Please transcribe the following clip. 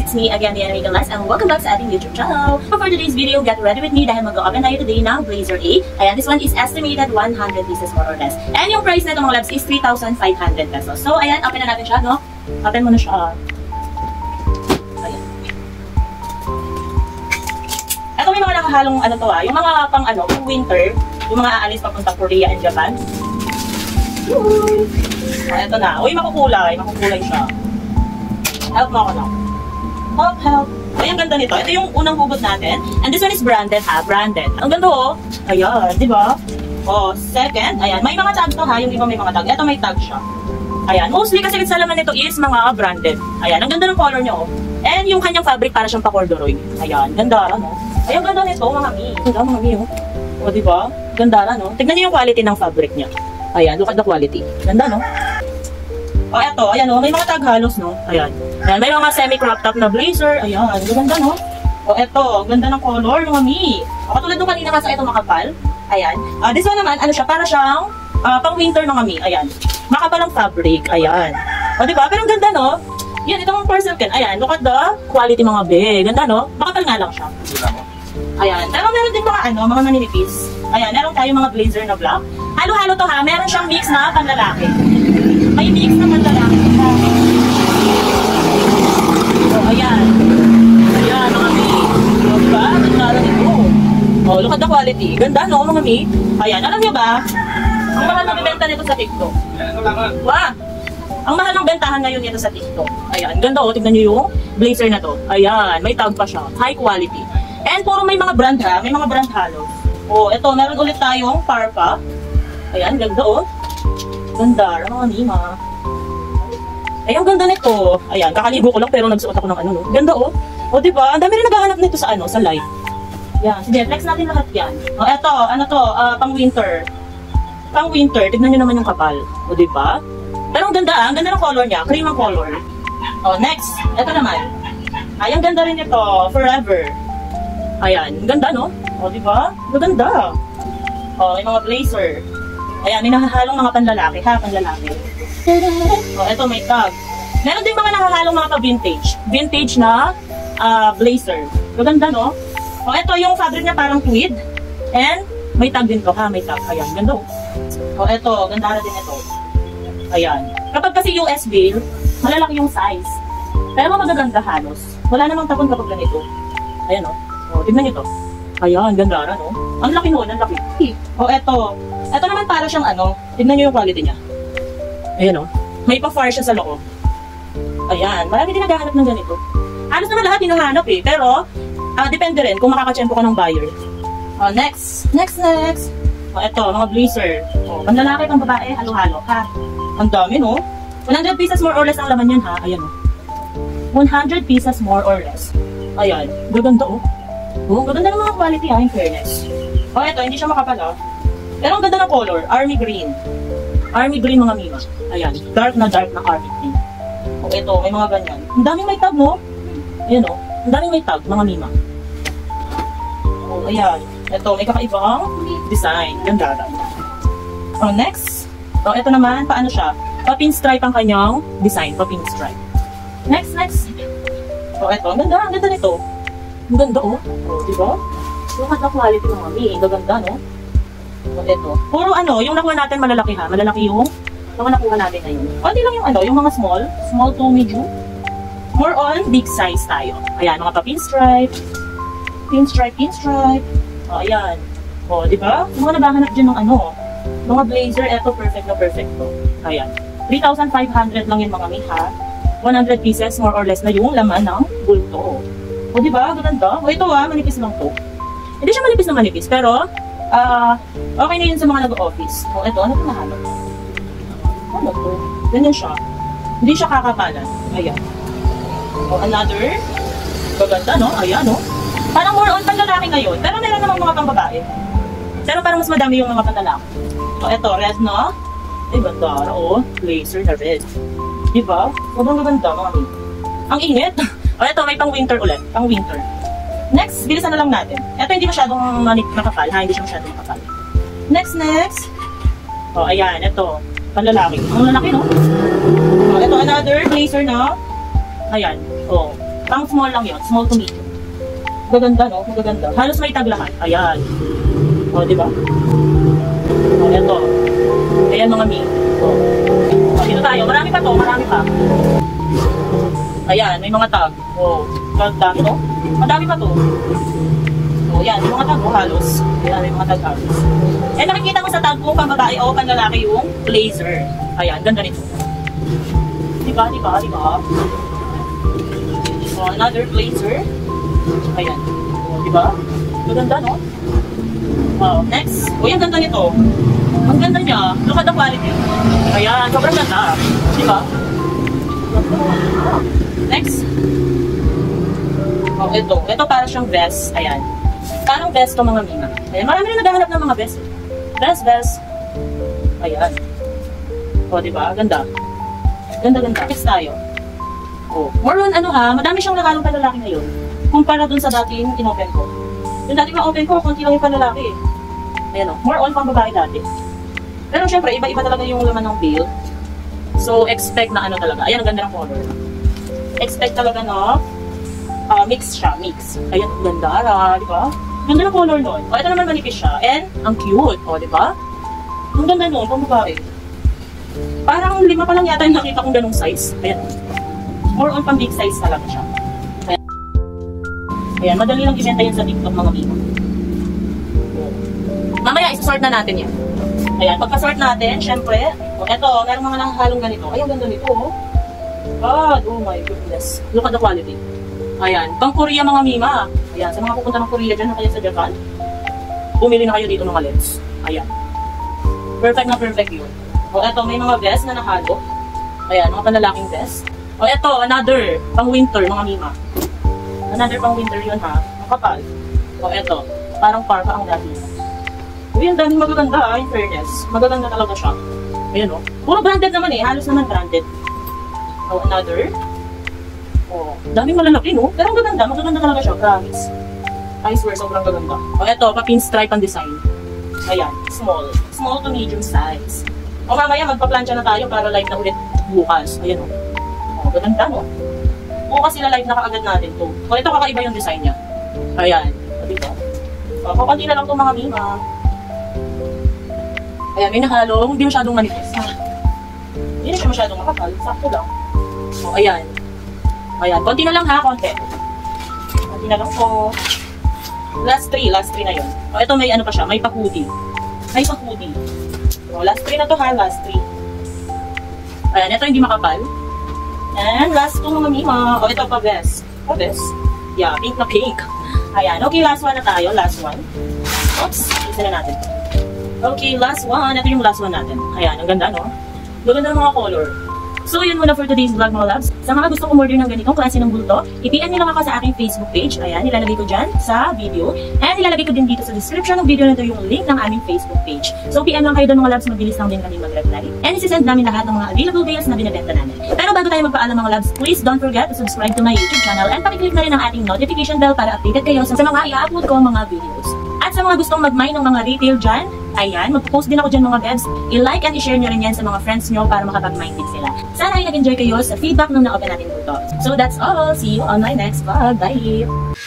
It's me again, Diana Miguelas, and welcome back sa ating YouTube channel. For today's video, get ready with me dahil mag-open tayo today ng Blazer A. Ayan, this one is estimated 100 pieces more or less. And yung price nito mga labs is 3,500 pesos. So, ayan, open na natin siya, no? Open mo na siya. Ayan. Ito may mga nakahalong, ano to yung mga pang winter, yung mga aalis papuntang Korea and Japan. Ito na. Uy, makukulay siya. Help mo ako na. Help. Ay, ang ganda nito. Ito yung unang hugot natin. And this one is branded ha. Branded. Ang ganda Ayan, di ba? Second. Ayan. May mga tag to ha. Yung iba may mga tag. Ito may tag siya. Ayan. Mostly kasi sa laman nito is mga branded. Ayan. Ang ganda ng color niya And yung kanyang fabric para siyang pa-corduroy. Ayan. Ganda Ay, ang ganda nito mga mi. Ganda mga mi di ba? Ganda Tignan niyo yung quality ng fabric niya. Ayan. Look at the quality. Ganda eto, ayan may mga tag halos Ayan. Ayan, may mga semi-crop top na blazer. Ayan, ganda eto, ganda ng color, mga mi. Katulad nung kanina kasi ito makapal. Ayan. This one naman, para siyang pang winter mga mi. Ayan. Makapal ang fabric. Ayan. Diba? Pero ang ganda Yan, itong parcel can. Ayan, look at the quality mga be. Ganda Makapal nga lang siya. Ayan. Pero meron din mga maninipis. Ayan, meron tayo mga blazer na black. Halo-halo to ha. Meron siyang mix na panlalaki. May mix na panlalaki. Ayan. Ayan, mga mi. Diba? Ganda lang ito. Look at the quality. Ganda, mga mi? Ayan, alam nyo ba? Ang mahal ng bibenta nito sa TikTok. Wow! Ang mahal ng bentahan ngayon nito sa TikTok. Ayan, ganda tignan nyo yung blazer na to. Ayan, may tag pa siya. High quality. And puro may mga brand ha. May mga brand halos. Ito, meron ulit tayong parka. Ayan, ganda Ganda, mga nima. Ay, ang ganda nito. Ayan, kakaligo ko lang pero nagsuot ako ng Ganda diba? Ang dami rin naghahanap nito sa sa live. Yan, sige, flex natin lahat yan. Eto, pang winter. Pang winter, tignan nyo naman yung kapal. Diba? Pero ang ganda ng color niya. Cream ang color. Next, eto naman. Ay, ang ganda rin ito. Forever. Ayan, ganda diba? Maganda. May mga blazer. Ayan, may nakahalong mga panlalaki ha, panlalaki. Eto may tag. Meron din mga nakahalong mga pa-vintage. Vintage na blazer. Maganda ito yung fabric niya parang tweed. And may tag din to ha, may tag. Ayan, ganda ito, ganda na din ito. Ayan. Kapag kasi US bill, malalaki yung size. Pero magaganda halos. Wala namang tapon kapag ganito. Ayan tignan nyo to. Ayan, ganda na Ang laki ang laki. Ito naman para siyang tignan nyo yung quality niya. Ayan may pa-far siya sa loob. Ayan, marami din naghahanap ng ganito. Halos naman lahat hinahanap pero depende rin kung makakachempo ka ng buyer. Next. Ito, mga blazer. Panlalaki, pang babae, halo-halo ha. Ang dami 100 pieces more or less ang laman yan ha. Ayan 100 pieces more or less. Ayan, gaganda gaganda ng mga quality ha, in fairness. Ito, hindi siya makapal pero ang ganda ng color, army green. Army green mga mima. Ayan, dark na army green. Ito, may mga ganyan. Ang daming may tag Ayan ang daming may tag mga mima. Ayan. Ito, may kakaibang design. Ganda. Next. Ito naman, paano siya? Pa-pinstripe ang kanyang design. Pa-pinstripe. Next. Ito, ang ganda nito. Ang ganda diba? Yung at na quality ng mami. Ang gaganda ito. Puro yung nakuha natin malalaki ha. Malalaki yung mga nakuha natin ngayon. Hindi lang yung mga small to medium. More on big size tayo. Ayan, mga pa-pinstripe. Pinstripe. Ayan. Diba? Yung mga naghahanap dyan ng mga blazer, eto perfect na perfect to. Ayan. 3,500 lang yung mga miha. 100 pieces more or less na yung laman ng bulto. Diba? Ganda. Ito manipis lang to. Hindi siya manipis na manipis, pero okay na yun sa mga nag-office. Ito, ano ito nahanap? Ano to? Ganyan siya. Hindi siya kakapalan. Ayan. Another. Maganda, Ayan, Parang more on panlalaki ngayon. Pero meron namang mga pang-babae. Pero parang mas madami yung mga panlalaki. Ito, red Ay, ganda. Blazer na red. Diba? Sobrang ganda, mga mi. Ang init. Ito, may pang-winter ulit. Pang-winter. Next, bilisan na lang natin. Ito, hindi masyadong makapal. Hindi siya masyadong makapal. Next. Ayan. Ito. Panlalaki. Ang lalaki, Ito, another blazer na. Ayan. Pang small lang yun, small to medium. Magaganda, no? Magaganda. Halos may tag lahat. Ayan. O, di ba? O, eto. Ayan mga mi. O, dito tayo. Marami pa to, marami pa. Ayan, may mga tag. O, dami to. Madami pa to. O, yan, may mga tag o halos. Ayan, may mga tag halos. Eh, nakikita mo sa tag kung pang babae o pang lalaki yung blazer. Ayan, ganda nito. Diba, diba, diba? So, another blazer. Ayan. O, diba? Maganda, no? Wow, next. O, yung ganda nito. Ang ganda niya. Look at the quality. Ayan, sobrang ganda. Diba? Next. O, ito. Ito para siyang vest. Ayan. Parang vest to mga mina. Ayan, marami rin naghahanap ng mga vest. Vest. Ayan. O, diba? Ganda. Ganda. Next tayo. Oh, more on ano ha, madami siyang nakalong panlalaki ngayon. Kumpara dun sa dating in-open ko. Yung dating ma-open ko, konti lang yung panlalaki eh. Ayan o, more on pang babae dati. Pero syempre, iba-iba talaga yung laman ng bill. So, expect na ano talaga. Ayan, ang ganda ng color. Expect talaga na mix siya, mix. Ayan, ang ganda, di ba? Ganda ng color nun. O, ito naman manipis siya. And, ang cute, o, di ba? Ang ganda nun, pang babae. Parang 5 pa lang yata yung nakita kong ganung size. Ayan. More on pang big size talaga siya. Ayan, madali lang ibenta yan sa TikTok mga mima. Mamaya, isa-sort na natin yan. Ayan, pagka-sort natin, syempre, eto, meron mga nanghalong ganito. Ay, ang ganda nito, oh. God, oh my goodness. Look at the quality. Ayan, pang Korea mga mima. Ayan, sa mga pupunta ng Korea dyan, na kayo sa Japan, bumili na kayo dito ng lens. Ayan. Perfect na perfect yun. O, eto, may mga vest na nahalo. Ayan, mga panlalaking vest. O, eto, another, pang winter, mga mima. Another pang winter yun, ha? Ang kapal. O, eto, parang parka ang dati. Uy, ang daming magaganda, in fairness. Magaganda talaga siya. Ayan, o. Puro branded naman eh, halos naman branded. O, another. O, daming malalaki, no? Pero ang magaganda talaga siya, promise. I swear, sobrang gaganda. O, eto, pa-pinstripe ang design. Ayan, small. Small to medium size. O mamaya, magpa-plancha na tayo para live na ulit bukas. Ayan o. O, ganda no? Bukas sila live na kaagad natin to. O, ito kakaiba yung design niya. Ayan. O, diba? O, kapanti na lang to mga mima. Ayan, may nahalong. Hindi masyadong manifest. Hindi na siya masyadong makapal. Sakto lang. O, ayan. Ayan. Konti na lang ha, konti. Konti na lang po. Last 3 na yun. O, ito may ano pa siya, may pa-hoodie. May pa-hoodie. O, last 3 na to ha, last 3. Ayan, ito hindi makapal. And last 2 mga mima. O, ito pa vest. O, vest. Yeah, pink na pink. Ayan, okay, last one na tayo, last one. Oops, isa na natin. Okay, last one. Ito yung last one natin. Ayan, ang ganda, no? Maganda ng mga color. So, yun muna for today's vlog mga loves. Sa mga gusto umorder ng ganitong klase ng bulto, i-PM nyo lang ako sa aking Facebook page. Ayan, nilalagay ko dyan sa video. And nilalagay ko din dito sa description ng video na ito yung link ng aming Facebook page. So, PM lang kayo doon mga loves, mabilis lang din kami mag-reply. And isisend namin lahat ng mga available deals na binibenta namin. Pero bago tayo magpaalam mga loves, please don't forget to subscribe to my YouTube channel and pakiclick na rin ang ating notification bell para updated kayo sa mga i-upload ko mga videos. At sa mga gustong mag-mine ng mga retail dyan, ayan, mag-post din ako dyan mga bebs. I-like and i-share nyo rin yan sa mga friends nyo para makapag-mine din sila. Sana ay nag-enjoy kayo sa feedback nung na-open natin dito. So that's all. See you on my next vlog. Bye!